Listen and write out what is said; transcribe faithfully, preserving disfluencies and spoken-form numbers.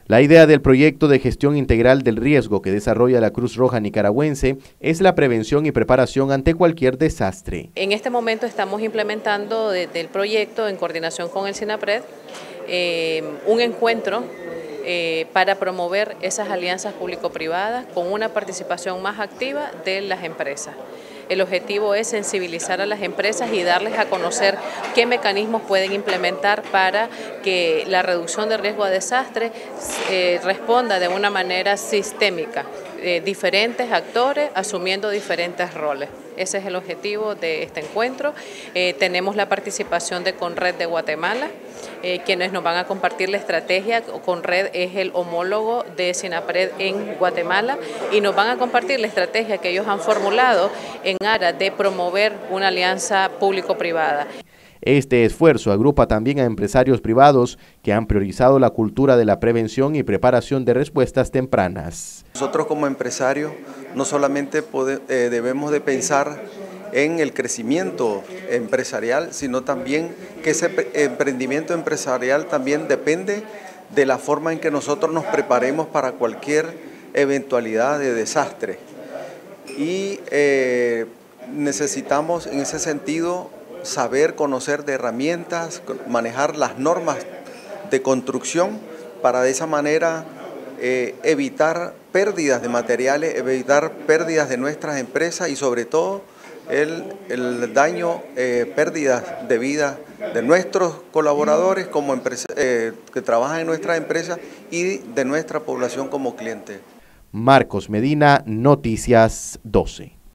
La idea del proyecto de gestión integral del riesgo que desarrolla la Cruz Roja Nicaragüense es la prevención y preparación ante cualquier desastre. En este momento estamos implementando desde el proyecto, en coordinación con el SINAPRED, eh, un encuentro eh, para promover esas alianzas público-privadas con una participación más activa de las empresas. El objetivo es sensibilizar a las empresas y darles a conocer qué mecanismos pueden implementar para que la reducción de riesgo a desastre eh, responda de una manera sistémica, eh, diferentes actores asumiendo diferentes roles. Ese es el objetivo de este encuentro. Eh, tenemos la participación de Conred de Guatemala, eh, quienes nos van a compartir la estrategia. Conred es el homólogo de SINAPRED en Guatemala y nos van a compartir la estrategia que ellos han formulado en aras de promover una alianza público-privada. Este esfuerzo agrupa también a empresarios privados que han priorizado la cultura de la prevención y preparación de respuestas tempranas. Nosotros como empresarios no solamente pode, eh, debemos de pensar en el crecimiento empresarial, sino también que ese emprendimiento empresarial también depende de la forma en que nosotros nos preparemos para cualquier eventualidad de desastre. Y eh, necesitamos en ese sentido saber, conocer de herramientas, manejar las normas de construcción para de esa manera eh, evitar pérdidas de materiales, evitar pérdidas de nuestras empresas y sobre todo el, el daño, eh, pérdidas de vida de nuestros colaboradores como empresa, eh, que trabajan en nuestras empresas y de nuestra población como cliente. Marcos Medina, Noticias doce.